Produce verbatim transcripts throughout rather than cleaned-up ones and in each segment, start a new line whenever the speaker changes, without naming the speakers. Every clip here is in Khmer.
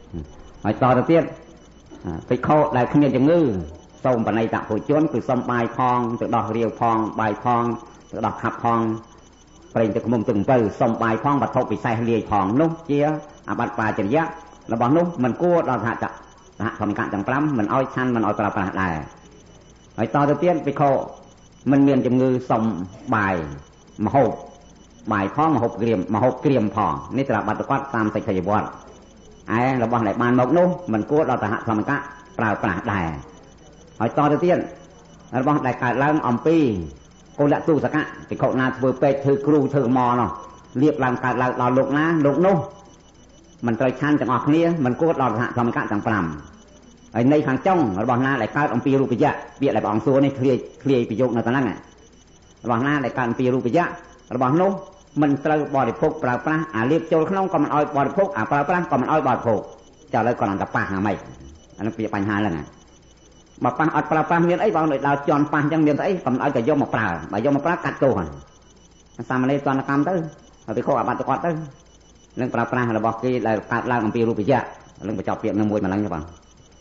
ហើយតទៅទៀតពេកខោដែលគ្មានជំងឺសូមបណៃតពុជនគឺសូមបាយផងទៅដោះរាវផងបាយផងទៅដោះខាប់ផងប្រេងទឹកខ្មុំទឹកអំពៅសូមបាយផងវត្ថុពិសេសលាយផងនោះជាអបត្តិបាចរិយារបស់នោះមិនគួរដល់សហសហធម្មកៈទាំងប្រាំមិនឲ្យឆាន់មិនឲ្យប្រើប្រាស់ដែរហើយតទៅទៀតពេកខោមិនមានជំងឺសូមបាយមហូបបាយផងមហូបក្រៀមមហូបក្រៀមផងនេះត្រូវបាត់គាត់តាមសេចក្ដីវត្តឯរបស់ដែលបានមកនោះមិនគួរដល់សហធម្មកៈប្រើប្រាស់ដែរហើយតទៅទៀតរបស់ដែលកើតឡើងអំពីកុលទុសកៈភិក្ខុណាធ្វើពេទ្យធ្វើគ្រូធ្វើម៉នោះលៀបឡើងកើតឡើងដល់លោកណាលោកនោះមិនត្រូវឆាន់ទាំងអស់គ្នាមិនគួរដល់សហធម្មកៈទាំងប្រាំហើយនៃខាងចុងរបស់ណាដែលកើតអំពីរូបយៈពាក្យដែលព្រះអង្គសួរនេះឃ្លាយឃ្លាយប្រយោគនៅទៅហ្នឹងរបស់ណាដែលកើតអំពីរូបយៈរបស់នោះមិនត្រូវបរិភោគប្រើប្រាស់អាលៀបចូលក្នុងក៏មិនឲ្យបរិភោគអាប្រើប្រាស់ក៏មិនឲ្យបរិភោគចាឥឡូវគាត់អន្តប៉ះហ្នឹងម៉េចអានោះវាបញ្ហាហ្នឹងបើប៉ះអត់ប្រើប្រាស់មានអីបងដូចដល់ជន់ប៉ះអញ្ចឹងមានស្អីក៏មិនឲ្យតែយកមកប្រើបើយកមកប្រើកាត់ទោសហ្នឹងសាមណេរទណ្ឌកម្មទៅហើយវាខុសអាបត្តិគាត់ទៅនឹងប្រើប្រាស់របស់គេដែលកើតឡើងអំពីរូបយៈនឹងបញ្ចប់ពាក្យនឹងមួយម្លឹងទេបង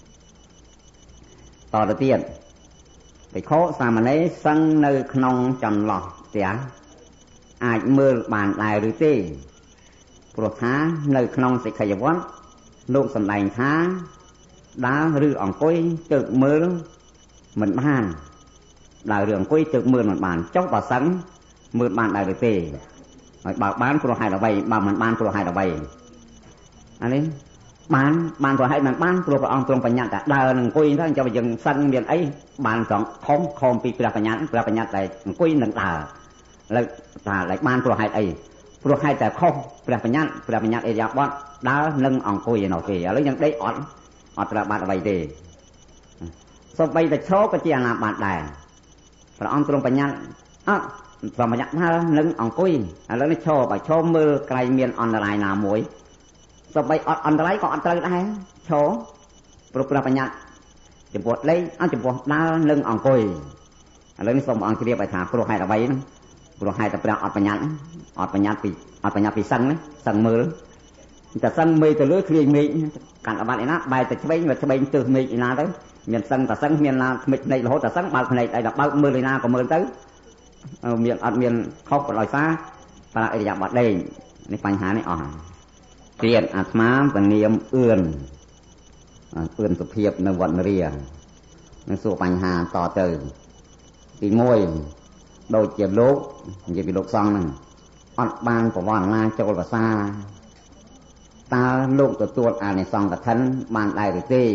តទៅទៀតភិក្ខុសាមណេរសឹងនៅក្នុងចន្លោះផ្ទះអាចមើលបានដែរឬទេព្រោះថានៅក្នុងសិក្ខាវត្តលោកសម្ដែងថាដើរឬអង្គុយជើកមើលមិនបានដើរឬអង្គុយជើកមើលមិនបានចុះបើសឹងមើលបានដែរឬទេហើយបើបានព្រោះហេតុអ្វីបើមិនបានព្រោះហេតុអ្វីអានេះបានបានព្រោះហេតុមិនបានព្រោះព្រះអង្គទ្រង់បញ្ញត្តិថាដើរនឹងអង្គុយហ្នឹងចុះយើងសឹងមានអីបានត្រង់ខំខំពីព្រះបញ្ញត្តិព្រះបញ្ញត្តិតែអង្គុយនឹងដើរលើថាlạiបានព្រោះហេតុអីព្រោះហេតុតែខុសព្រះបញ្ញត្តិព្រះបញ្ញត្តិអេយ៉ាបតដើរនឹងអង្គុយឯនោះគេឥឡូវយើងដេកអត់អត់ត្រូវបាត់អ្វីទេសូម្បីតែឈរក៏ជាអាណាបាត់ដែរព្រះអង្គទ្រង់បញ្ញត្តិអត់ព្រះបញ្ញត្តិថានឹងអង្គុយឥឡូវនេះឈរបើឈរមើលក្រែងមានអន្តរាយណាមួយសូម្បីអត់អន្តរាយក៏អត់ត្រូវដែរឈរព្រោះព្រះបញ្ញត្តិចំពោះលេខអត់ចំពោះដើរនឹងអង្គុយឥឡូវនេះសូមអង្គជ្រាបឲ្យថាព្រោះហេតុអ្វីហ្នឹងព្រោះហេតុតែព្រះអត់បញ្ញត្តិអត់បញ្ញត្តិពីអត់បញ្ញត្តិពីសឹងណាសឹងមើលតែសឹងមេឃទៅលើឃ្លាយមេឃកាន់អបាត់ឯណាបែរទៅឆ្វេងមកឆ្វេងទើសមេឃឯណាទៅមានសឹងតែសឹងមានណាថ្មិចភ្នែករហូតតែសឹងបើកភ្នែកឲ្យដល់បើកមើលឯណាក៏មើលទៅមានអត់មានខុសដោយសារប្រាអិរិយាបថដេញនេះបញ្ហានេះអស់ទៀតអាត្មាពនាមអឿនអឿនសុភាពនៅវត្តនរានឹងសួរបញ្ហាតទៅទីមួយដូចជាលោកនិយាយពីលោកសង្ឃហ្នឹងអត់បានប្រវត្តិណាចូលភាសាតើលោកទទួលអានិសង្ឃកឋិនបានដែរឬទេ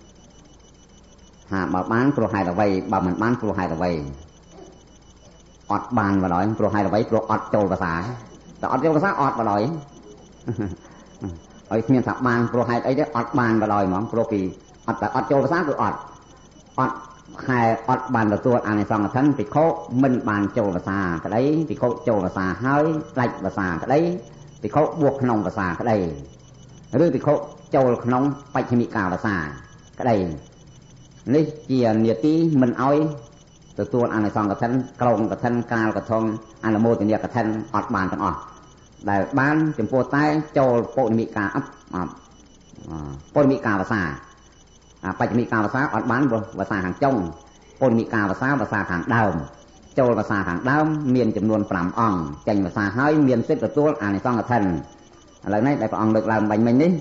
ថាបើបានព្រោះហេតុអ្វីបើមិនបានព្រោះហេតុអ្វីអត់បានបណ្ដោយព្រោះហេតុអ្វីព្រោះអត់ចូលភាសាតែអត់ចូលភាសាអត់បណ្ដោយហើយគ្មានថាបានព្រោះហេតុអីទេអត់បានបណ្ដោយហ្មងព្រោះពីអត់តែអត់ចូលភាសាគឺអត់អត់ខែអត់បានទទួលអានិសង្ឃកឋិនភិក្ខុមិនបានចូលភាសាក្តីភិក្ខុចូលភាសាហើយដាច់ភាសាក្តីភិក្ខុបួសក្នុងភាសាក្តីឬភិក្ខុចូលក្នុងបច្ឆមិកាភាសាក្តីនេះជានីតិមិនអោយទទួលអានិសង្ឃកឋិនក្រុងកឋិនកាលកឋិនអនុមោទនីកឋិនអត់បានទាំងអស់ដែលបានចំពោះតែចូលពុនិមិកាអពុនិមិកាភាសាបច្ឆមិកាភាសាអត់បានព្រោះភាសាខាងចុងពុនិមិកាភាសាភាសាខាងដើមចូលភាសាខាងដើមមានចំនួនប្រាំអង្គចេញភាសាហើយមានសិទ្ធិទទួលអានិសង្ឃកឋិនឥឡូវនេះដែលព្រះអង្គលើកឡើងបាញ់មិញនេះ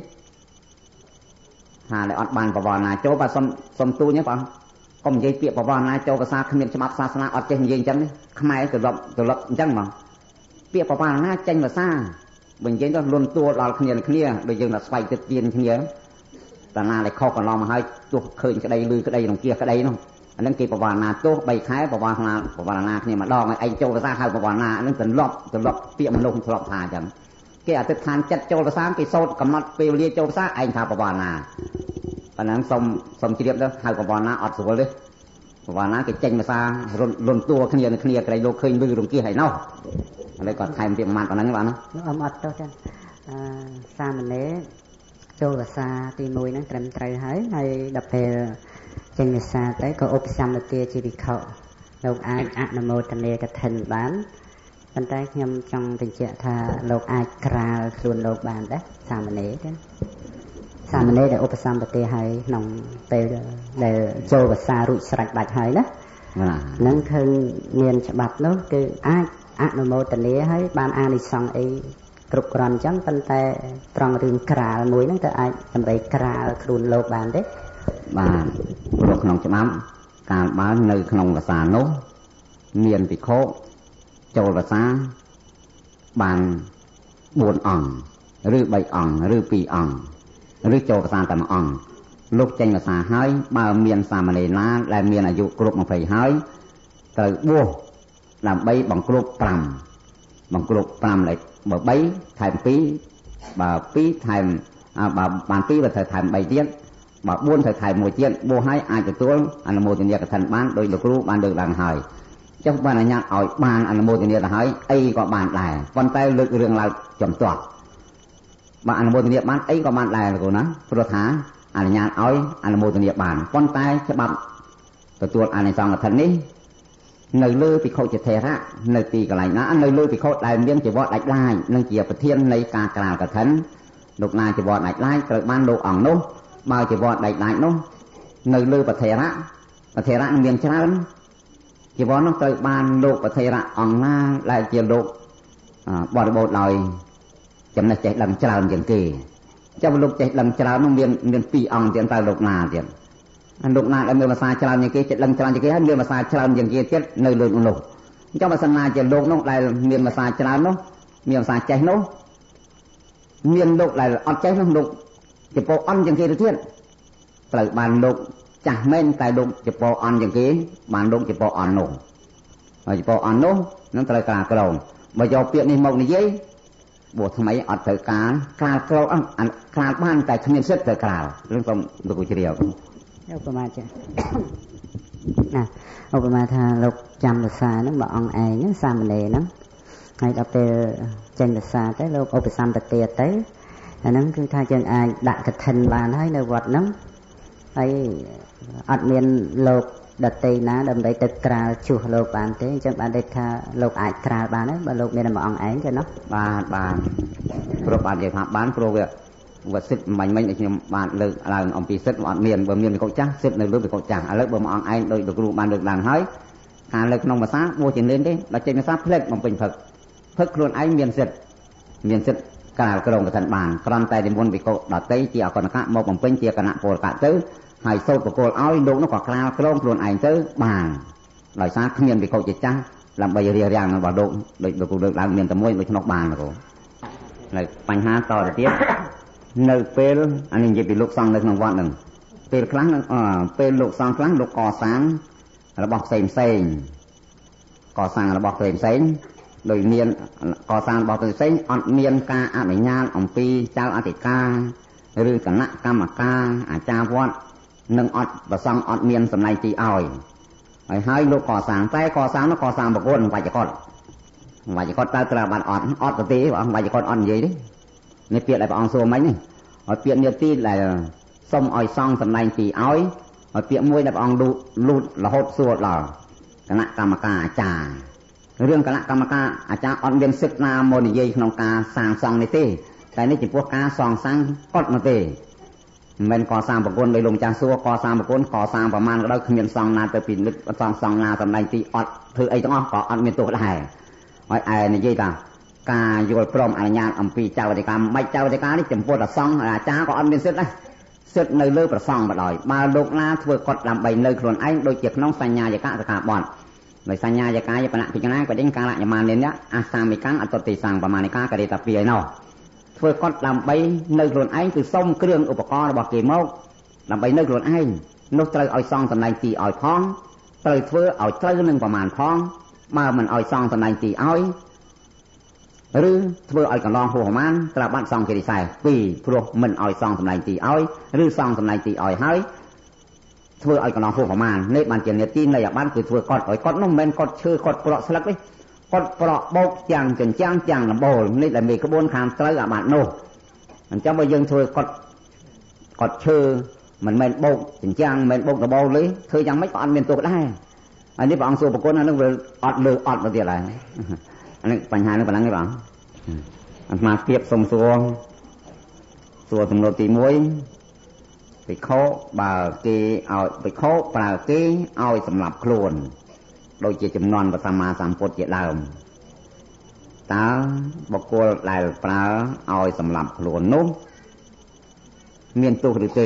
ថាដែលអត់បានប្រវត្តិណាចូលបាទសុំសុំទូញទេបងកុំនិយាយពាក្យប្រវត្តិណាចូលភាសាគ្មានច្បាប់សាសនាអត់ចេះនិយាយអញ្ចឹងខ្មែរត្រឡប់ត្រឡប់អញ្ចឹងហ្មងពាក្យប្រវត្តិណាចេញភាសាបើនិយាយទៅលន់តួដល់គ្នាគ្នាដូចយើងតែស្វែកទឹកទៀនគ្នាតាណាដែលខុសកន្លងមកហើយទោះឃើញក្តីលឺក្តីរង្គៀសក្តីនោះអានឹងគេប្រវត្តិណាទោះបីខែប្រវត្តិណាប្រវត្តិណាគ្នាម្ដងហើយឯងចូលភាសាហៅប្រវត្តិណានឹងត្រឡប់ត្រឡប់ពាក្យមនុស្សធ្លាប់ថាអញ្ចឹងគេអតិថិដ្ឋានចិត្តចូលភាសាគេសូត្រកំណត់ពេលវេលាចូលភាសាឯងថាប្រវត្តិណាប៉ុណ្ណឹងសុំសុំជ្រាបទៅហៅប្រវត្តិណាអត់ស្រួលទេប្រវត្តិណាគេចេញភាសាលន់តួគ្នានឹងគ្នាក្រៃលោកឃើញលឺរង្គៀសហើយនោះឥឡូវគាត់ថែមទៀតប្រហែលប៉ុណ្ណឹងបាទណាអមអត់ទៅចឹងអឺសាមណេរចូលភាសាទីមួយហ្នឹងត្រឹមត្រូវហើយហើយដល់ពេលចេញភាសាទៅក៏ឧបសម្បទាជាវិខោលោកអាចអនុមោទនាកឋិនបានប៉ុន្តែខ្ញុំចង់បញ្ជាក់ថាលោកអាចក្រាលខ្លួនលោកបានដែរសាមណេរទេ
สามเณรได้อุปสมบทให้น้องไปได้โจภาษารุ่ยสลัดบัดให้นะนั่นคือเมียนฉบับนู้คืออาอนุโมทนาให้บานอานิสงส์ไอกรุบกรอนจังตั้งแต่ตรองเรื่องกราลมวยนั่นแต่ไอ้ทำไปกราลครูนโลบานเด้บานโลกขนมฉบับการบ้านในขนมภาษาโน้เมียนปิโคโจภาษาบานบวนอ่องหรือใบอ่องหรือปีอ่องหรือโจภาษาแต่มาอ่องลูกเจงภาษาให้บ่าวเมียนสามเณรล้านและเมียนอายุกรุบมาไปให้เติบบัวลำใบบังกรุบปรำบังกรุบปรำเลยบ่ใบถ่ายปีบ่าวปีถ่ายบ่าวบานปีบ่าวถ่ายใบเตี้ยบ่าวบ้วนถ่ายถ่ายมวยเตี้ยบัวให้อาจจะตัวอันโมติเนียกับทันบ้านโดยลูกรู้บ้านเดินดังหายเจ้าบ้านอันยังอ่อยบ้านอันโมติเนียแต่หายไอ้ก็บ้านแหล่วันใต้เลือกเรื่องเราจมตัวบ้านอันโมติเนียบ้านไอ้ก็บ้านแหล่เลยกูนะพุทธาอันยังอ่อยอันโมติเนียบ้านวันใต้ฉบับตัวอันในซองกับทันนี้ในเลือปีโคจะเทระในตีกระไรนะในเลือปีโคได้เลี้ยงจะวอดได้ไล่นั่งเกี่ยวประเทียนในการกล่าวกับทันลูกนายจะวอดได้ไล่เกิดบ้านลูกอ่องนู้บ่าวจะวอดได้ไล่นู้ในเลือประเทระประเทระนั่งเลี้ยงชนะนั้นจะวอดน้องเกิดบ้านลูกประเทระอ่องหน้าไล่เกี่ยวลูกบอดโบดลอยจำในใจลำเจริญอย่างกี่เจ้าลูกใจลำเจริญน้องเลี้ยงเลี้ยงปีอ่องเตียนตายลูกนาเตียนอันลูกนาอันเมื่อมาซาเจริญอย่างกี่จะลำเจริญอย่างกี่ให้เมื่อมาซาเจริญอย่างกี่เทียนในเรื่องลูกเจ้ามาสนาจะลูกน้องได้เมื่อมาซาเจริญน้องเมื่อมาซาใจน้องเมื่อลูกได้อัดใจน้องลูกจะโปอันอย่างกี่เทียนเปิดบานลูกจักเม่นแต่ลูกจะโปอันอย่างกี่บานลูกจะโปอันน้องจะโปอันน้องนั่นตระการกระโดดบ่ยอเปียนี่มองนี่ยัยบวชทำไมอัดเถิดการการกระโดดอันการบ้านแต่ขมิ้นเสร็จเถิดกล่าวเรื่องต้องดูกุเดียวเอาประมาณจ้ะนะเอาประมาณถ้าเราจำภาษานั้นบอกองไอ้นั้นสามเณรนั้นให้เราไปเจนภาษาแต่เราเอาไปสามตะเตียแต่อันนั้นคือถ้าเจนไอ้ดักกระทันบานให้ในวัดนั้นไอ้อัดเมียนโลกดัดตีนะดำได้ตึกกราชูโลกบานเต้จังบานได้ถ้าโลกไอ้กราบานนั้นบานโลกเมียนบอกองไอ้กันเนาะบานบานโปรบานอย่างบานโปรเววัดสิทธิ์มันไม่ในชมบานเลิกอะไรองปีสิทธิ์วัดเมียนบ่เมียนเป็นกจังสิทธิ์ในเรื่องเป็นกจังอะไรบ่มาองไอ้โดยดูกรูบานเลิกดังให้การเลิกน้องภาษาบัวจินเล่นได้เราเจนภาษาเพลิดมันเป็นผึกผึกครูนไอ้เมียนสิทธิ์เมียนสิทธิ์การกระโดดกระทันบานกรอนแต่ดิมวนไปโกดัดเตยเจียก่อนกะมองผมเป็นเจียกระโปรกะตื้อให้โซ่โกลเอาดูnó còn càoกระโดดครูนไอ้ตื้อbànลอยซาเมียนไปโกจิตจังลำใบเรียเรียงมันบ่โดดโดยดูกรูเลิกดังเมียนตะมวยไปชนกบานนะกูเลยปัญหาต่อเดียวในเปลอันนี้จะเป็นลูกซองในขนมวัดหนึ่งเปลครั้งอ่าเปลลูกซองครั้งลูกก่อสร้างระบบเซมเซนก่อสร้างระบบเซมเซนโดยเมียนก่อสร้างระบบเซมเซนอันเมียนกาอนุญาตองปีเจ้าอธิกาหรือคณะกรรมการอาจารย์วัดหนึ่งอัดประซองอัดเมียนสำนักตีอ้อยไอ้ให้ลูกก่อสร้างแต่ก่อสร้างแล้วก่อสร้างบกวนไว้จะก่อนไว้จะก่อนตาตราบันอัดอัดตัวตีว่าไว้จะก่อนอัดยี่ดิในเปียอะไรบางส่วนไหมนี่เอาเปียเนี่ยที่làส้มอ้อยซองสำนักตีอ้อยเอาเปียมวยแบบองดูลูดละหดส่วนละคณะกรรมการอาจารย์เรื่องคณะกรรมการอาจารย์อ่อนเวียนศึกนาโมนิยีขนมกาสางซองในที่แต่นี่จิพวกกาซองสังกดมาตีมันก่อสร้างประกวนโดยลงจางซัวก่อสร้างประกวนก่อสร้างประมาณก็ได้ขมิ้นซองนาแต่ปีนึกซองซองนาสำนักตีอดถือไอ้ต้องก่ออดเมียนตัวได้ไอ้ไอ้ในยี่ต่างกาโยนพร้อมอนุญาตอัมพีเจ้าวิการไม่เจ้าวิการนี่จำพวกแต่ซองอาจารย์ก็อันเป็นเสร็จเลยเสร็จในเลือประซองมาลอยมาลูกนาเถื่อกดลำใบในขลุ่นไอ้โดยเจ็บน้องสัญญาจะกะจะกะบอลโดยสัญญาจะกะจะปะพิจารณาก็เด้งกาละอย่างมาเนี้ยอาสามีกังอัตติสังประมาณนี้กากระเดตาเปียเนาะเถื่อกดลำใบในขลุ่นไอ้คือส้มเครื่องอุปกรณ์บอกเกี่ยวมกลำใบในขลุ่นไอ้นกเตยอ้อยซองสำนักตีอ้อยพ้องเตยเถื่ออ้อยเตยหนึ่งประมาณพ้องมามันอ้อยซองสำนักตีอ้อยหรือเพื่ออ้อยกับลองหัวมันตราบัดซองเกลิไซปีพวกมันอ้อยซองสำนักตีอ้อยหรือซองสำนักตีอ้อยให้เพื่ออ้อยกับลองหัวมันในบ้านเจียนเนี่ยตีในอย่างบ้านคือเพื่อกอดอ้อยกอดน้องเมนกอดชื่อกอดเปราะสลักเลยกอดเปราะโบกจังจนจ้างจังลำโบนี่แหละมีกระบวนการตระอาบานโน่มันจะมายังเพื่อกอดกอดชื่อมันเมนโบกจนจ้างเมนโบกกระโบเลยเธอยังไม่กอดเมนตัวก็ได้อันนี้บางส่วนบางคนนั่นเรื่องอดเลยอดมาเดียวอะไรอันนี้ปัญหาเรื่องพลังนี่บ้างอันมาเทียบสมส่วนส่วนสมโนตีมวย
ไปโคบ่าเกเอาไปโคปลาเกเอาสำหรับโคลนโดยเจตจำนวนประมาณสามปดเจ็ดดาวตาบกวลลายปลาเอาสำหรับโคลนนู้เมียนตัวหรือเต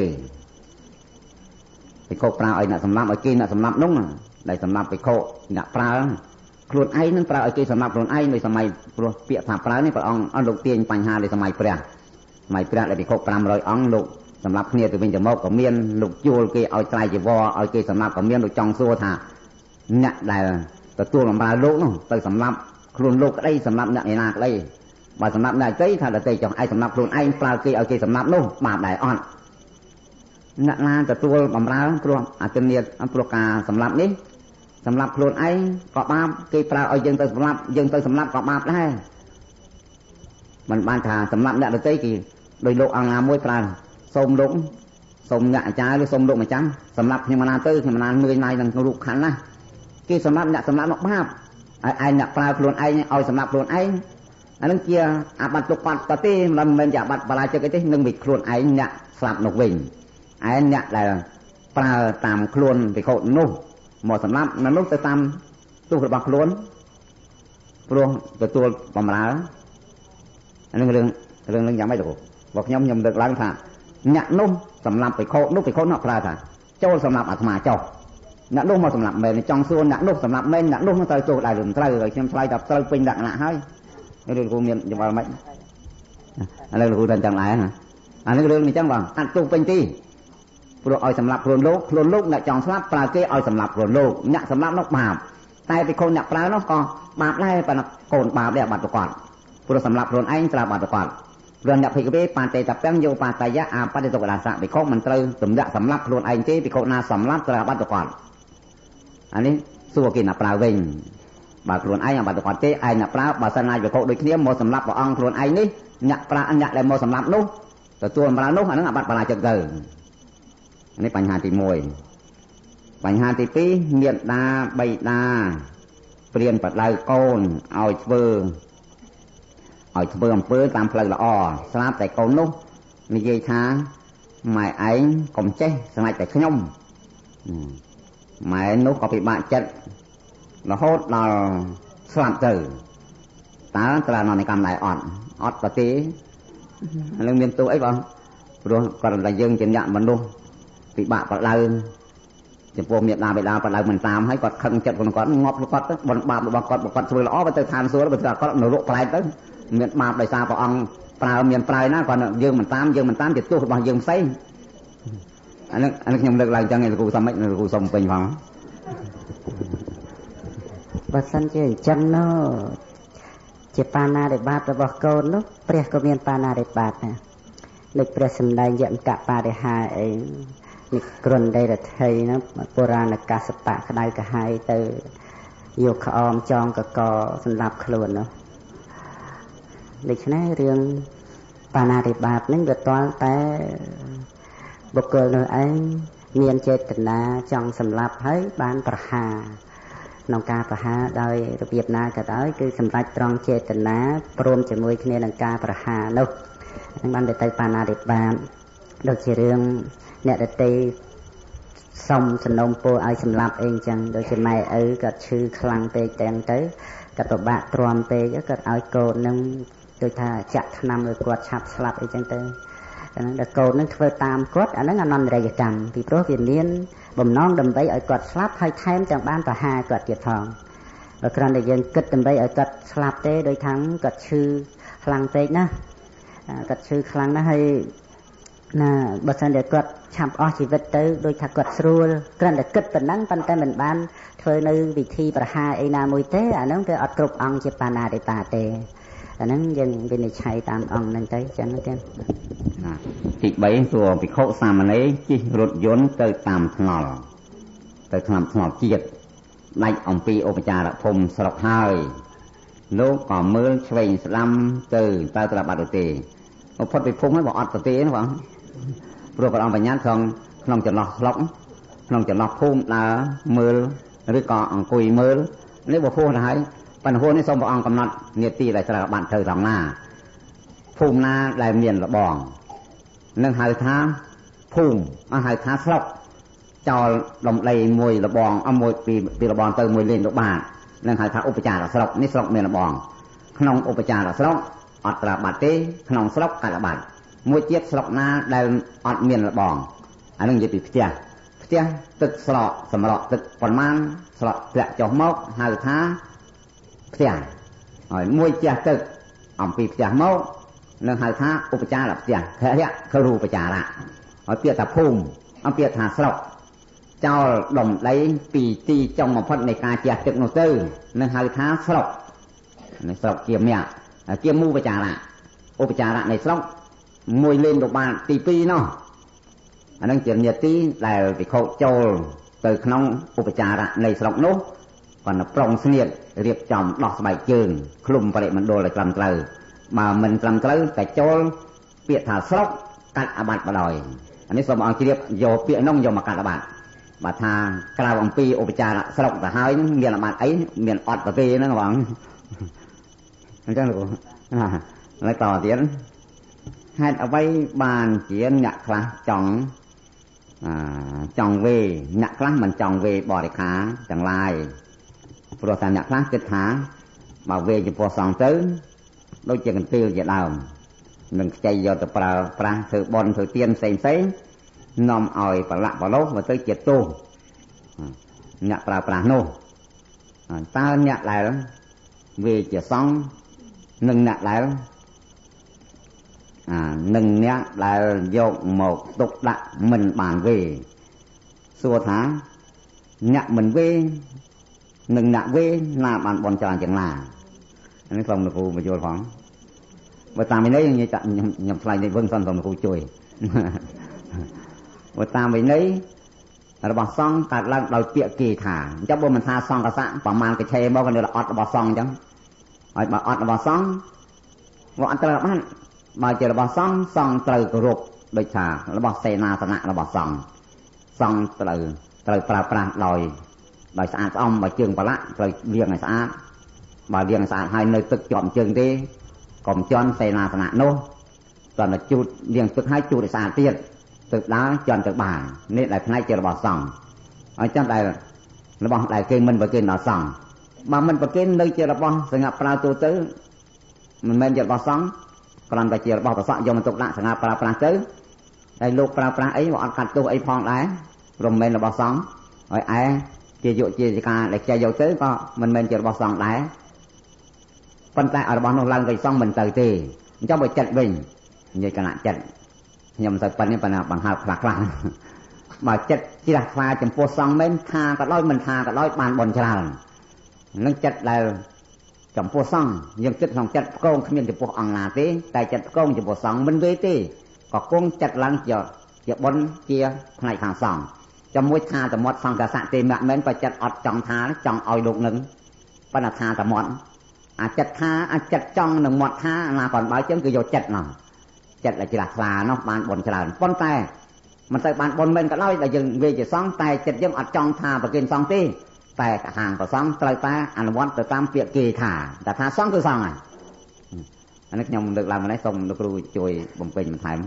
ไปโคปลาเอาหนักสำหรับเอาเกหนักสำหรับนู้ได้สำหรับไปโคหนักปลาโคลนไอ้นั่นปลาเอาเกสำหรับโคลนไอ้ในสมัยเปียกผ่าปลานี่พระองค์เอาลูกเตียนปัญหาในสมัยเปรียสมัยเปรียได้ไปโคปลาลอยอ่องลูกสำหรับเนี่ยตัวเป็นจมูกกับเมียนลูกจูลเกเอาใจจีวอเอาเกสำหรับกับเมียนลูกจองซัวท่าเนี่ยได้ตัวตัวของปลาลูกนู้ตัวสำหรับโคลนลูกได้สำหรับเนี่ยนาได้บ่สำหรับเนี่ยเกถ้าเราเตะจองไอ้สำหรับโคลนไอ้ปลาเกเอาเกสำหรับนู้บาดได้อ่อนเนี่ยนาตัวตัวบำราตัวอาจจะเนี่ยปลกาสำหรับนี้สำหรับโคลนไอ้ก็บาปเกปลาเอายังตัวสำหรับยังตัวสำหรับก็บาปได้มันบานทาสำหรับเนี่ยเราเตะกี่โดยโลกอ่างงามมวยปลาส้มลุงส้มหยาจ้าหรือส้มลุงมาจังสำหรับยังมานานตื้อยังมานานมือในดังรูปขันนะกี่สำหรับเนี่ยสำหรับนกภาพไอ้ไอ้เนี่ยปลาโคลนไอ้เนี่ยเอาสำหรับโคลนไอ้อันนั้นเกียร์อาบัตตุปัตตะตีมันเป็นจากบัตรปลาเจอกันที่หนึ่งบิดโคลนไอ้เนี่ยสลับนกวิ่งไอ้เนี่ยอะไรปลาตามโคลนไปโคลนนู้หมดสำหรับนั่นนู้จะตามตู้กระบะโคลนปลวงตัวตัวปมราอันนั้นเรื่องเรื่องเรื่องยังไม่ถูกบอกยมยมเด็กล้างผ่าหนักนุ่มสำหรับไปโคนุ่มไปโคนอกปลาถ่าโจสำหรับอาตมาโจหนักนุ่มมาสำหรับเมนจองส่วนหนักนุ่มสำหรับเมนหนักนุ่มมันเตยโจได้หรือเตยเลยเชื่อมไฟดับเตยเป็นดักหนักให้เรื่องกูเมียนจะว่าไม่อะไรเรื่องกูเดินจังไรนะอันนี้เรื่องนี้จังว่าอันตูเป็นที่ปลุกเอาสำหรับโคลนลูกโคลนลูกหนักจองสำหรับปลาเกเอาสำหรับโคลนลูกหนักสำหรับนกบาปแต่ไปโคนหนักปลานกก็บาปไล่ปนักโกนบาปเรียกบาปตะกอนปลุกสำหรับโคลนไอ้สำหรับบาปตะกอนเรื่องดับพิกเบปานเตจับแป้งโยปานตายะอาปฏิตกราสะไปโคมันเตยสมดักสำรับโคลนไอ้เจ้ไปโคนาสำรับสระบัตรก่อนอันนี้สู้กินนับปลาเวงบาโคลนไอ้ยังบัตรก่อนเจ้ไอ้นับปลาบาสนายไปโคโดยเนี้ยโมสำรับบ่องโคลนไอ้นี่นักปลาอันนักเลยโมสำรับนู้แต่ตัวปลานู้อันนั้นบัตรปลาจักเกินอันนี้ปัญหาที่มวยปัญหาที่ปีเมียนดาใบดาเปลี่ยนปัดลายโกนเอาเฟืองเอาเฟืองเฟืองตามเพลย์ละอ้อสลับแต่โกนนู้มีเยช้าหมายไอ้กลมเจ๊สมัยแต่ขยมหมายนู้ก็bịบาดเจ็บเราโหดเราสลับเจอตาตราหนอนในกำไรอ่อนอ่อนปฏิเรื่องเมียนตัวไอ้บ่รู้ก่อนเรายังเจ็บยันมันดูbịบาดปัดเลยจะพวกเมียดาไปดาปัดเลยมันตามให้กอดขังเจ็บคนกอดงอบกอดบนบาดบนกอดบนกอดช่วยล้อไปเจอทานซัวแล้วไปเจอกอดหนูลุกปลายตึ้งเมียดมาไปซาปะองปลาเมียนปลายนะก่อนยืมมันตามยืมมันตามจิตตู้บางยืมไซอันนั้นอันนั้นยังเลิกลายจังไงกูทำไม่กูส่งเป็นฟัง
บัดสันเจอจังเนาะเจ็บปานาได้บาดระบอกโกนเนาะเปรียกก็เมียนปานาได้บาดนะเด็กเปรียกสำได้ยันกะปาได้หายเองนี่กรนได้แต่ไทยนะโบราณกาสปะขได้ก็หายเตอยกขอมจองกะกอสำหรับขลุ่นเนาะเด็กชนะเรื่องปานาได้บาดนั่นก็ตอนแต่บุคคลเองเมียนเจตนาจองสำหรับให้บ้านประหานองกาประหาโดยระเบียบนาก็ได้คือสำหรับตรองเจตนารวมจะมวยគ្នានឹងការប្រហានោះនឹងបានទៅបាណារិបានដូចជារឿងអ្នកដតីសុំសំណុំពរឲ្យសម្លាប់អីអញ្ចឹងដូចជាម៉ែឪគាត់ឈឺខ្លាំងពេកទាំងទៅគាត់ពិបាកទ្រាំពេកគាត់ឲ្យកូននឹងដូចថាចាក់ថ្នាំឲ្យគាត់ឆាប់ស្លាប់អីចឹងទៅអាហ្នឹងដល់កូននឹងធ្វើតាមគាត់អាហ្នឹងអនន្តរិយកម្មពីព្រោះវាមានបំណងដើម្បីឲ្យគាត់ស្លាប់ហើយថែមទាំងបានប្រហារគាត់ទៀតផងបើគ្រាន់តែយើងគិតដើម្បីឲ្យគាត់ស្លាប់ទេដោយថាគាត់ឈឺខ្លាំងពេកណាគាត់ឈឺខ្លាំងណាស់ហើយណាបើសិនតែគាត់ឆាប់អស់ជីវិតទៅដូចថាគាត់ស្រួលគ្រាន់តែគិតប៉ុណ្ណឹងប៉ុន្តែមិនបានធ្វើនៅវិធីប្រហារអីណាមួយទេអាហ្នឹងគឺអត់គ្រប់អង្គជាបាណារិបាទេអាហ្នឹងយើងវិនិច្ឆ័យតាមអង្គហ្នឹងទៅចឹងទេ
ទីបីសួរភិក្ខុសាមណេរជិះរថយន្តទៅតាមថ្នល់ទៅតាមថ្នល់ជាតិដាច់អំពីឧបចារភូមិស្រុកហើយលោកក៏មើលឆ្វេងស្ដាំទៅតើត្រាប់អត់ទេអផុតពីភូមិហើយបើអត់ទៅទេណាបងព្រោះព្រះអង្គបញ្ញត្តិក្នុងក្នុងចន្លោះស្រុកក្នុងចន្លោះភូមិដើរមើលឬក៏អង្គុយមើលនេះបើហួសទៅហើយបញ្ហានេះសូមព្រះអង្គកំណត់នាទីដែលត្រូវបានត្រូវត្រង់ណាភូមិណាដែលមានរបងនឹងហៅថាភភូមិអស់ហៅថាស្រុកចោលដំដីមួយលបងអមួយពីពីលបងទៅមួយលេងទៅបាននឹងហៅថាឧបចារស្រុកនេះស្រុកមានលបងក្នុងឧបចារស្រុកអត់ប្រាបាត់ទេក្នុងស្រុកកាត់បាត់មួយទៀតស្រុកណាដែលអត់មានលបងអានឹងនិយាយពីផ្ទះផ្ទះទឹកស្រកសម្រក់ទឹកប៉ុន្មានស្រកធ្លាក់ចុះមកហៅថាផ្ទះហើយមួយជះទឹកអំពីផ្ទះមកនឹងហៅថាឧបចារផ្ទះខរៈគរូបចារៈហើយពាក្យថាភូមិអំពាក្យថាស្រុកចោលដំដីពីទីចុងបំផុតនៃការជះទឹកនោះទៅនឹងហៅថាស្រុកនៃស្រុកជាមៈជាមូបចារៈឧបចារៈនៃស្រុកមួយលេងទៅបានទីពីរនោះអានឹងជានាទីដែលវិខោចូលទៅក្នុងឧបចារៈនៃស្រុកនោះគាត់ទៅប្រុងស្នៀតរៀបចំដោះស្បែកជើងឃ្លុំបរិមណ្ឌលឲ្យត្រឹមត្រូវបើមិនត្រឹមត្រូវតែចូលពាក្យថាស្រុកកាត់អាបត្តិបដ ாய் អានេះសូមអង្គជ្រាបយកពាក្យនោះយកមកកាត់អាបត្តិបើថាក្រៅអំពីឧបចារៈស្រុកទៅហើយមានអាបត្តិអីមានអត់ប្រទេហ្នឹងបងអញ្ចឹងលោកណាហើយតទៀតហេតុអ្វីបានជាអ្នកខ្លះចង់ចង់វេអ្នកខ្លះមិនចង់វេបរិខាទាំងឡាយព្រោះតែអ្នកខ្លះគិតថាបើវេចំពោះសង្ឃទៅដូចជាកន្ទិលជាដើមនឹងខ្ចីយកទៅប្រើប្រាស់ធ្វើបន់ធ្វើទានផ្សេងផ្សេងនាំឲ្យប្រឡាក់ប្រឡោះមកទៅជាទោសអ្នកប្រើប្រាស់នោះតើអ្នកដែលវេជាសង្ឃនិងអ្នកដែលអានឹងអ្នកដែលយកមកទុកដាក់មិនបានវេសួរថាអ្នកមិនវេនឹងអ្នកវេណាបានបន់ច្រើនជាងណានេះសូមលោកគ្រូបញ្យល់ផងបើតាមនេះខ្ញុំខ្ញុំឆ្លៃនេះវឹងសិនសូមលោកគ្រូជួយបើតាមវិន័យរបស់សង្ឃកើតឡើងដោយពាក្យគេថាអញ្ចឹងបើមិនថាសង្ឃកសៈប្រមាណកឆេមកក៏នៅអត់របស់សង្ឃអញ្ចឹងហើយបើអត់របស់សង្ឃវាអត់ត្រូវបានបើជារបស់សង្ឃសង្ឃត្រូវគោរពដូចថារបស់សេនាសនៈរបស់សង្ឃសង្ឃត្រូវត្រូវប្រើប្រាស់ដោយដោយស្អាតស្អំបើជើងប្រឡាក់ត្រូវលាងឲ្យស្អាតបើលាងស្អាតហើយនៅទឹកជាប់ជើងទេកុំជន់សេនាសនៈនោះតើទៅជូតលាងទឹកឲ្យជូតឲ្យស្អាតទៀតទឹកដើរជន់ទៅបាននេះដែលផ្នែកជារបស់សង្ឃអញ្ចឹងដែលរបស់ដែលគេមិនប្រគេនដល់សង្ឃបើមិនប្រគេននៅជារបស់សង្ឃប្រើទូទៅមិនមែនជារបស់សង្ឃគ្រាន់តែជារបស់ប្រសក់យកមកទុកដាក់សង្ឃប្រើប្រាស់ទៅតែលោកប្រើប្រាស់អីក៏អត់កាត់ទោសអីផងដែរព្រមមិនមែនរបស់សង្ឃហើយឯជាយកជាការដែលចែកយកទៅក៏មិនមែនជារបស់សង្ឃដែរប៉ុន្តែរបស់នោះឡើងទៅសង្ឃមិនទៅទេអញ្ចឹងបើចិត្តវិញនិយាយគណៈចិត្តខ្ញុំទៅប៉ុណ្្នេះប៉ុន្តែបង្ហើបខ្លះខ្លះបើចិត្តជ្រះថ្លាចំពោះសង្ឃមែនថាក៏ដោយមិនថាក៏ដោយបានបន់ច្រើននឹងចិត្តដែលចំពោះសង្ឃយើងគិតក្នុងចិត្តផ្គងគ្មានចំពោះអង្គណាទេតែចិត្តផ្គងចំពោះសង្ឃមិនវេទេក៏គង់ចិត្តឡើងជាជាបន់ជាផ្នែកខាងសង្ឃចាំមួយថាតមាត់សង្ឃកសៈទេមិនមែនបើចិត្តអត់ចង់ថាចង់ឲ្យលោកនឹងប៉ុន្តែថាតមាត់អាចិត្តថាអាចិត្តចង់នឹងមាត់ថាណាcònបើចឹងគឺយកចិត្តនោះចិត្តដែលជ្រះថ្លានោះបានបន់ច្រើនប៉ុន្តែមិនទៅបានបន់មែនក៏ដោយដែលយើងវេជាសង្ឃតែចិត្តយើងអត់ចង់ថាប្រគេនសង្ឃទេតែខាងប្រសង្ឃត្រូវតែអនុវត្តទៅតាមពាក្យគេថាតែថាសង្ឃគឺសង្ឃហើយអានេះខ្ញុំលើកឡើងមកនេះសូមលោកគ្រូជួយបំពេញបន្ថែម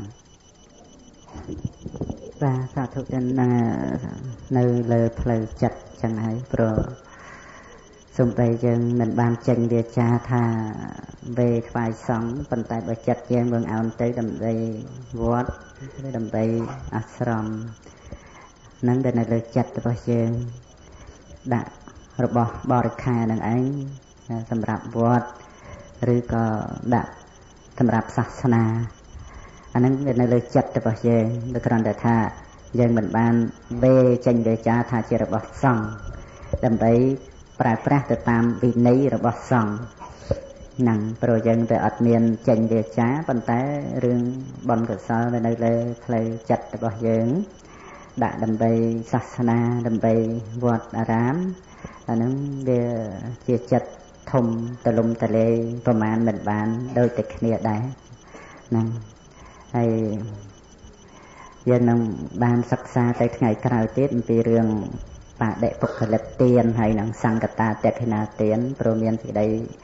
បាទសាធុចិននៅលើផ្លូវចិត្តចឹងហើយព្រោះសំបីយើងមិនបានចេញវាចាថាវេថ្វាយសង្ឃប៉ុន្តែបើចិត្តយើងវឹងអោនទៅដើម្បីវត្តឬដើម្បីអាស្រមនឹងដែលនៅលើចិត្តរបស់យើងដាក់របស់បរិក្ខារនឹងឯងសម្រាប់វត្តឬក៏ដាក់សម្រាប់សាសនាអានឹងវានៅលើចិត្តរបស់យើងដូចគ្រាន់តែថាយើងមិនបានវេចេញវាចាថាជារបស់សង្ឃដើម្បីប្រើប្រាស់ទៅតាមវិន័យរបស់សង្ឃហ្នឹងព្រោះយើងទៅអត់មានចេញវាចាប៉ុន្តែរឿងបុណ្យកុសលនៅលើផ្លូវចិត្តរបស់យើងដាក់ដើម្បីសាសនាដើម្បីវត្តអារាមអាហ្នឹងវាជាចិត្តធំទលំទលាយប្រមាណមិនបានដូចតែគ្នាដែរហ្នឹងហើយយើងនឹងបានសិក្សាទៅថ្ងៃក្រោយទៀតអំពីរឿងបដិពុក្ខលិកទានហើយនឹងសង្កតាតេខិណាទានព្រមមានសេចក្តី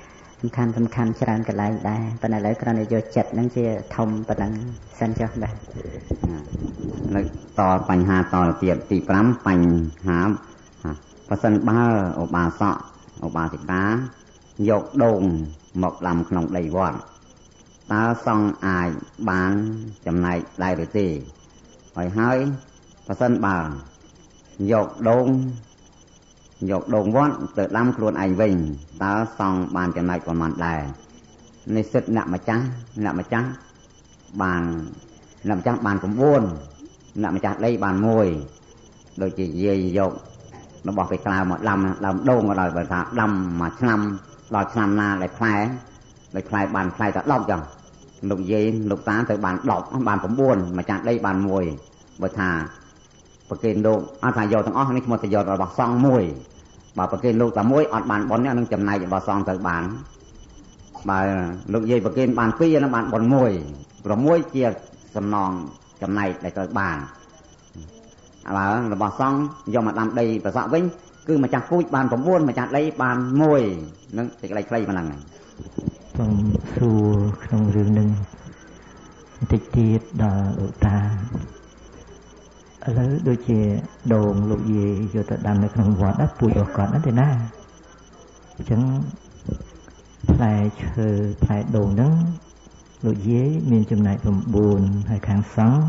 សំខាន់សំខាន់ច្រើនកន្លែងដែរប៉ុន្តែឥឡូវគ្រាន់តែយកចិត្តហ្នឹងជាធំប៉ុណ្ណឹងសិនចុះដែរ
នៅតបញ្ហាតទៀតទី5បញ្ហាបើសិនបើឧបាសកឧបាសិកាយកដូងមកដាំក្នុងដីវត្តតើសង្ឃអាចបានចំណែកដែរឬទេហើយហើយបើសិនបើយកដូងយកដូងវត្តទៅដាំខ្លួនឯងវិញតើសង្ឃបានចំណែកប្រមាណដែរនិស្សិតអ្នកម្ចាស់អ្នកម្ចាស់បានអ្នកម្ចាស់បាន9អ្នកម្ចាស់ដីបាន1ដូចជាយាយយករបស់គេក្លាមកដាំដើមដូងក៏ដោយបើថាដាំមួយឆ្នាំដល់ឆ្នាំណាដែលផ្លែដែលផ្លែបានផ្លែតែ10ចឹងលោកយាយលោកតាទៅបាន10បាន9ម្ចាស់ដីបាន1បើថាប្រគេនលោកអត់ថាយកទាំងអស់នេះឈ្មោះទៅយករបស់សង្ឃមួយបើប្រគេនលោកតែមួយអត់បានបុណ្យនេះនឹងចំណែករបស់សង្ឃទៅបានបើលោកយាយប្រគេនបាន2ហ្នឹងបានបុណ្យមួយ6ជាសំណងចំណែកដែលត្រូវបានបើរបស់សង្ឃយកមកដាំដីប្រសក់វិញគឺម្ចាស់ពូជបាន9ម្ចាស់ដីបាន1នឹងសេចក្តីខ្លីប៉ុណ្ណឹង
សូមសួរក្នុងរឿងនឹងបន្តិចទៀតដល់លោកតាឥឡូវដូចជាដូងលោកយាយយកទៅដាំនៅក្នុងវត្តពូជរបស់គាត់ហ្នឹងទេណាអញ្ចឹងផ្លែឈើផ្លែដូងហ្នឹងលោកយាយមានចំណែក9ហើយខាងសង្ឃ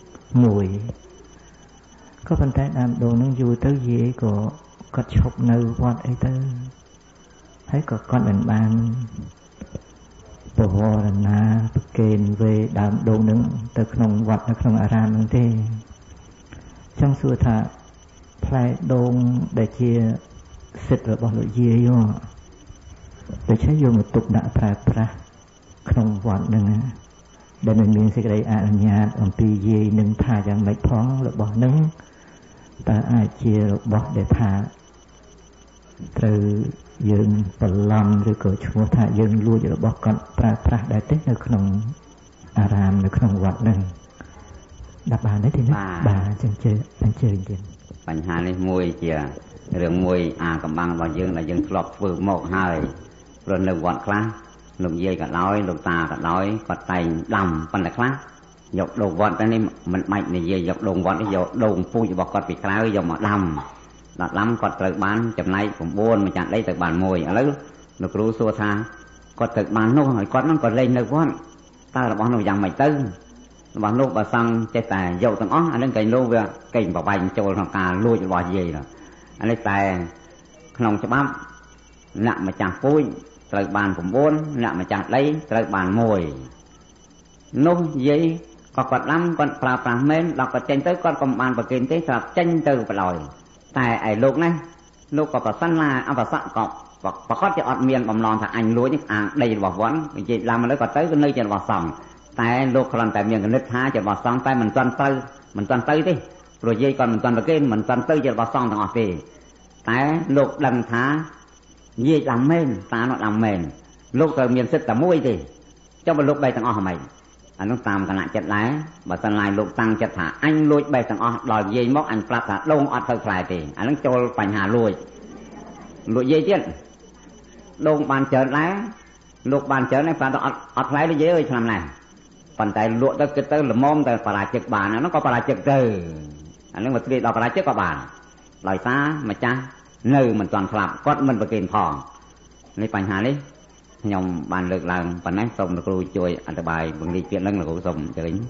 1ក៏ប៉ុន្តែដើមដូងហ្នឹងយូរទៅយាយក៏គាត់ឈប់នៅវត្តអីទៅហើយក៏គាត់មិនបានពវរណាប្រគេនវេដើមដូងហ្នឹងទៅក្នុងវត្តនៅក្នុងអារាមហ្នឹងទេចង់សួរថាផ្លែដូងដែលជាសិទ្ធិរបស់លោកយាយដូច្នេះយកមកទុកដាក់ប្រើប្រាស់ក្នុងវត្តហ្នឹងដែលមិនមានសេចក្តីអនុញ្ញាតអំពីយាយនឹងថាយ៉ាងម៉េចផងរបស់ហ្នឹងតើអាចជារបស់ដែលថាត្រូវយើងបន្លំឬក៏ឈ្មោះថាយើងលួចរបស់គាត់ប្រើប្រាស់ដែរទេនៅក្នុងអារាមនៅក្នុងវត្តហ្នឹងដាក់បានទេទេបាទអញ្ចឹងជឿអញ្ជើញទៀត
បញ្ហានេះមួយជារឿងមួយអាកំបាំងរបស់យើងដែលយើងធ្លាប់ធ្វើមកហើយព្រោះនៅវត្តខ្លះលោកយាយក៏ដោយលោកតាក៏ដោយគាត់តែងដាំប៉ុន្តែខ្លះយកដូងវត្តទៅនេះមិនបាច់និយាយយកដូងវត្តនេះយកដូងពូជរបស់គាត់ពីក្រៅយកមកដាំដល់ដាំគាត់ត្រូវបានចំណែក9ម្ចាស់ដីទៅបាន1ឥឡូវលោកគ្រូសួរថាគាត់ត្រូវបាននោះហើយគាត់នឹងក៏លេងនៅវត្តតើរបស់នោះយ៉ាងម៉េចទៅរបស់លោកបើសង្ឃចេះតែយកទាំងអស់អានឹងកែងលោកវាកែងប្រវែងចូលក្នុងការលួចរបស់យាយអានេះតែក្នុងច្បាប់អ្នកម្ចាស់ពូជត្រូវបាន9អ្នកម្ចាស់ដីត្រូវបាន1នោះយាយក៏គាត់ដាំគាត់ប្រើប្រាស់មែនដល់គាត់ចេញទៅគាត់ក៏មិនបានប្រគេនទេស្រាប់ចេញទៅបឡយតែឯលោកនេះលោកក៏ប្រសិនឡាអបស័កក៏ប្រកាសជាអត់មានបំណងថាអញលួចអាងដីរបស់វត្តនិយាយឡាមលើក៏ទៅក៏នៅជារបស់សង្ឃតែលោកគ្រាន់តែមានគណិតថាជារបស់សង្ឃតែមិនទាន់ទៅមិនទាន់ទៅទេព្រោះយាយគាត់មិនទាន់ប្រគេនមិនទាន់ទៅជារបស់សង្ឃទាំងអស់ទេតែលោកដឹងថាយាយដាំមែនតានោះដាំមែនលោកត្រូវមានសិទ្ធិតែមួយទេចុះបើលោកបែកទាំងអស់ហ្មងអានោះតាមគណៈចិត្តដែរបើសិនឡាយលោកតាំងចិត្តថាអញលួចបែកទាំងអស់ដល់យាយមកអញប្រាប់ថាដូងអត់ទៅផ្លែទេអានឹងចូលបញ្ហាលួចលួចយាយទៀតដូងបានច្រើនដែរលោកបានច្រើនតែប្រាប់ថាអត់អត់ផ្លែទេយាយអើយឆ្នាំណាប៉ុន្តែលក់ទៅគិតទៅល្មមតែបរាជិកបានអានោះក៏បរាជិកទៅអានឹងមកគ្រាដល់បរាជិកក៏បានដោយសារម្ចាស់នៅមិនទាន់ស្លាប់គាត់មិនប្រគេនផងនេះបញ្ហានេះខ្ញុំបានលើកឡើងប៉ុណ្ណេះសូមលោកគ្រូជួយអធិប្បាយបង្រៀនពាក្យហ្នឹងលោកគ្រូសូមជើញ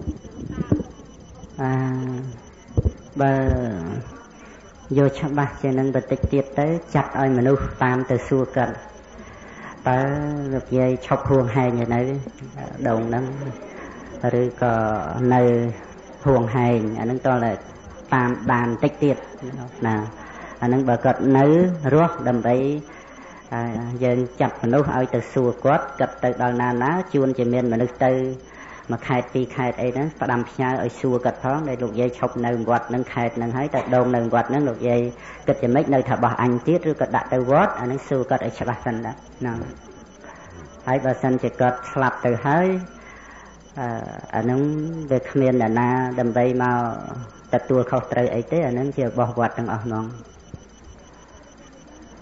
អឺបើយកច្បាស់ជាងនឹងបន្តិចទៀតទៅចាត់ឲ្យមនុស្សតាមទៅសួរគាត់តើលោកយាយឈប់ហួងហែងនៅដងហ្នឹងឬក៏នៅហួងហែងអាហ្នឹងតើតាមបានបន្តិចទៀតណាអាហ្នឹងបើគាត់នៅរស់ដើម្បីយើងចាត់មនុស្សឲ្យទៅសួរគាត់គាត់ទៅដល់ណាណាជួនជាមានមនុស្សទៅមួយខេត្តពីរខេត្តអីហ្នឹងផ្ដាំផ្ញើឲ្យសួរគាត់ផងដែលលោកយាយឈប់នៅវត្តហ្នឹងខេត្តហ្នឹងហើយតែដងនៅវត្តហ្នឹងលោកយាយគិតយ៉ាងម៉េចនៅថាបោះអញទៀតឬក៏ដាក់ទៅវត្តអាហ្នឹងសួរគាត់ឲ្យច្បាស់សិនដែរហ្នឹងហើយបើសិនជាគាត់ស្លាប់ទៅហើយអឺអាហ្នឹងវាគ្មានអ្នកណាដើម្បីមកទទួលខុសត្រូវអីទេអាហ្នឹងជារបស់វត្តទាំងអស់ហ្មង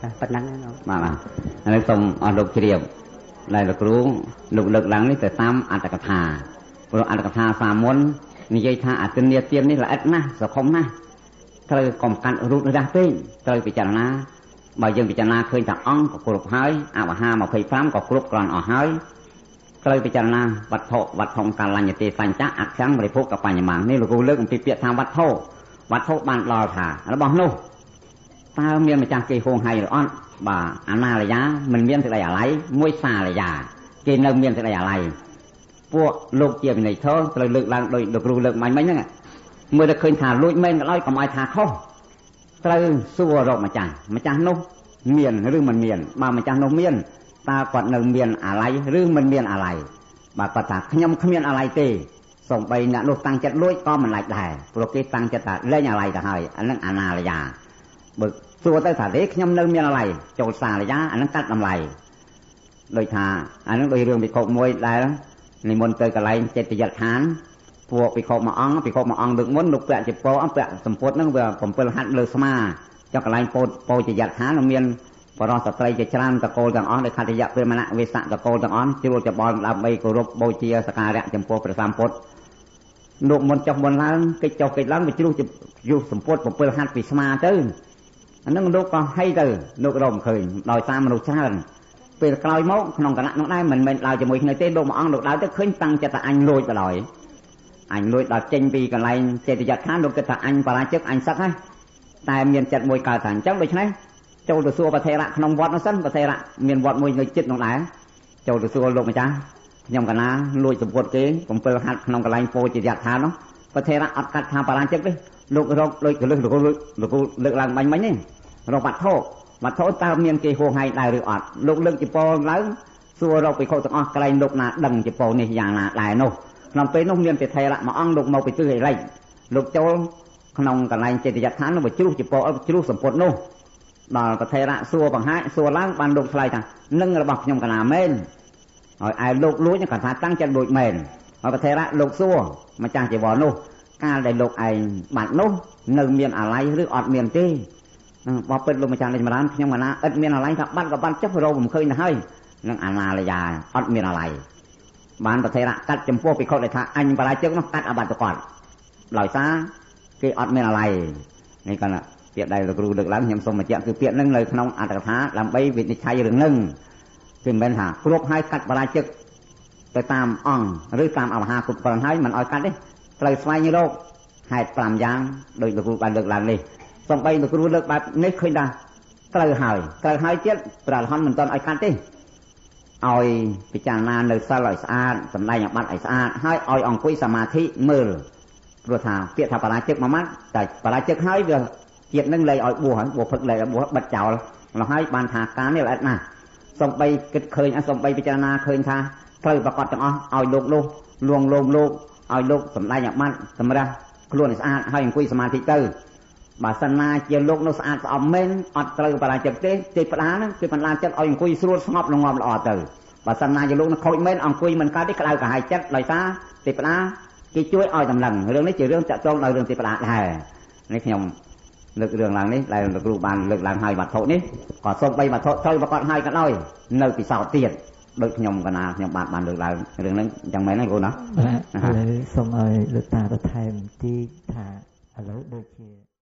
ប៉ុណ្ណឹង
បាទបាទឥឡូវសូមអរលោកជ្រាបដែលលោកគ្រូលោកលើកឡើងនេះទៅតាមអត្ថកថាព្រោះអត្ថកថាសាមុននិយាយថាអទិន្នាទាននេះល្អិតណាស់សកុំណាស់ត្រូវកំកាត់រូបរាស់ពេកត្រូវពិចារណាបើយើងពិចារណាឃើញថាអង្គក៏គ្រប់ហើយអវហាម្ភៃប្រាំក៏គ្រប់គ្រាន់អស់ហើយត្រូវពិចារណាវត្ថុវត្ថុកាលញ្ញទេសញ្ចៈអក្សំរិភុកបញ្ញមានេះលោកគ្រូលើកអំពីពាក្យថាវត្ថុវត្ថុបានដល់ថារបស់នោះតើមានម្ចាស់គេហួងហែងឬអត់បាទអនាលយាមិនមានសេចក្តីអាល័យមួយសាលយាគេនៅមានសេចក្តីអាល័យពួកលោកជាវិន័យធម៌ត្រូវលើកឡើងដោយលោកគ្រូលើកមាញ់មិញហ្នឹងមើលតែឃើញថាលួចមែនក៏ដោយកុំឲ្យថាខុសត្រូវសួររកម្ចាស់ម្ចាស់នោះមានឬមិនមានបើម្ចាស់នោះមានតើគាត់នៅមានអាល័យឬមិនមានអាល័យបើគាត់ថាខ្ញុំគ្មានអាល័យទេសូម្បីអ្នកនោះតាំងចិត្តលួចក៏មិនឡាច់ដែរព្រោះគេតាំងចិត្តថាលែងអាល័យទៅហើយអានឹងអនាលយាបើសួរទៅថាទេខ្ញុំនៅមានអាល័យចូលសាលយាអានឹងកាត់តម្លៃដោយថាអានឹងដោយរឿងវិខុមួយដែលនិមន្តទៅកន្លែងចេតិយដ្ឋានពួកវិខុមួយអង្គវិខុមួយអង្គលើកមុនលោកពាក់ជាពោអង្គពាក់សម្ពុតហ្នឹងវាកំពិលហាត់លើស្មាចុះកន្លែងពោពោចេតិយដ្ឋានមានបរិសុទ្ធស្ត្រីជាច្រើនតកូលទាំងអស់ដោយខត្តយៈព្រមណៈវេសៈតកូលទាំងអស់ជ្រួលច្បល់ដើម្បីគោរពបូជាសក្ការៈចំពោះព្រះសម្ពុទ្ធលោកមុនចុះមុនឡើងកិច្ចចុះកិច្ចឡើងវាជ្រុះយុះសម្ពុទ្ធបំពេញហាត់ពីស្មាទៅអានឹងលោកក៏ហីទៅលោករំឃើញដោយសារមនុស្សច្រើនពេលក្រោយមកក្នុងគណៈនោះដែរមិនមែនដើរជាមួយគ្នាទេលោកមួយអង្គលោកដើរទៅឃើញតាំងចិត្តថាអញលួចទៅហើយអញលួចដល់ចេញពីកន្លែងចេតិយដ្ឋានលោកគិតថាអញបរាជិកអញសឹកហើយតែមានចិត្តមួយកើតថាអញ្ចឹងដូច្នេះចូលទៅសួរប្រធេរៈក្នុងវត្តនោះសិនប្រធេរៈមានវត្តមួយនៅជិតនោះដែរចូលទៅសួរលោកម្ចាស់ខ្ញុំកណាលួចសម្ពុតគេកំពិលហាត់ក្នុងកន្លែងពោចេតិយដ្ឋាននោះប្រធេរៈអត់កាត់ថាបរាជិកទេលោករកដូចកលឹះលោកលោកលើកឡើងបាញ់មិញនេះរកវត្ថុវត្ថុតើមានគេហួងហែងដែរឬអត់លោកលើកជាពោឡើងសួររកភិក្ខុទាំងអស់កន្លែងលោកណាដឹងជាពោនេះយ៉ាងណាដែរនោះក្នុងពេលនោះមានប្រធេរៈមួយអង្គលោកមកពីទិសអេឡិចលោកចូលក្នុងកន្លែងចេតិយដ្ឋាននោះវាជ្រុះជាពោជ្រុះសម្ពុតនោះដល់ប្រធេរៈសួរបង្ហាញសួរឡើងបានលោកឆ្លើយថានឹងរបស់ខ្ញុំកណាមែនហើយឯលោកលួចគាត់ថាតាំងចិត្តលួចមែនហើយប្រធេរៈលោកសួរម្ចាស់ជីវរនោះកាលដែលលោកឯងបាត់នោះនៅមានអាល័យឬអត់មានទេបបិទ្ធលោកម្ចាស់លេចមរានខ្ញុំកណាឥតមានអាល័យថាបាត់ក៏បាត់ចុះរោមិនឃើញទៅហើយនឹងអនាលយាអត់មានអាល័យបានប្រធេរៈកាត់ចំពោះភិក្ខុដែលថាអញបរាជិកនោះកាត់អបាត់ទៅគាត់ដោយសារគេអត់មានអាល័យនេះគាត់ពាក្យដែលលោកគ្រូលើកឡើងខ្ញុំសូមបញ្ជាក់គឺពាក្យហ្នឹងនៅក្នុងអត្ថកថាដើម្បីវិនិច្ឆ័យរឿងហ្នឹងគឺមិនមែនថាគ្រប់ហើយកាត់បរាជិកទៅតាមអង្គឬតាមអវហាគ្រប់គ្រាន់ហើយមិនឲ្យកាត់ទេត្រូវស្វែងរកហេតុប្រាំយ៉ាងដោយលោកគ្រូបានលើកឡើងនេះសំបីលោកគ្រូលើកបែបនេះឃើញថាត្រូវហើយត្រូវហើយទៀតព្រះអរហន្តមិនទាន់ឲ្យកាត់ទេឲ្យពិចារណានៅសិលឲ្យស្អាតសម្ដែងអាបត្តិឲ្យស្អាតហើយឲ្យអង្គុយសមាធិមើលព្រោះថាពាក្យថាបរាជិកមួយម៉ាត់តែបរាជិកហើយវាជាតិនឹងលែងឲ្យបួសហើយបួសផឹកលែងឲ្យបួសបិទចោលម្ល៉េះហើយបានថាការនេះល្អិតណាស់សំបីគិតឃើញសំបីពិចារណាឃើញថាត្រូវប្រកបទាំងអស់ឲ្យលោកនោះលួងលោមលោកឲ្យលោកសម្ដែងអាបត្តិសម្រាប់ខ្លួនឲ្យស្អាតហើយអង្គុយសមាធិទៅបើសិនណាជាលោកនោះស្អាតស្អំមែនអត់ត្រូវបរាជិកទេទេផ្ដាហ្នឹងគឺបណ្ដាចិត្តឲ្យអង្គុយស្រួលស្ងប់ល្ងាប់ល្អទៅបើសិនណាជាលោកនោះខូចមែនអង្គុយមិនកើតទេក្តៅក្រហាយចិត្តដោយសារទេផ្ដាគេជួយឲ្យតម្លឹងរឿងនេះជារឿងតាក់ទងដល់រឿងទេផ្ដាដែរនេះខ្ញុំលើករឿងឡើងនេះដែលលោកគ្រូបានលើកឡើងឲ្យវត្ថុនេះក៏សូមបីវត្ថុត្រូវប្រកបឲ្យក៏ដោយនៅពិសោធន៍ទៀតដូចខ្ញុំកណាខ្ញុំបានបានលើកឡើងរឿងហ្នឹងអញ្ចឹងមែនទេគ្រូណា
ឥឡូវសូមឲ្យលោកតាបន្ថែមបន្តិចថាឥឡូវដូចជា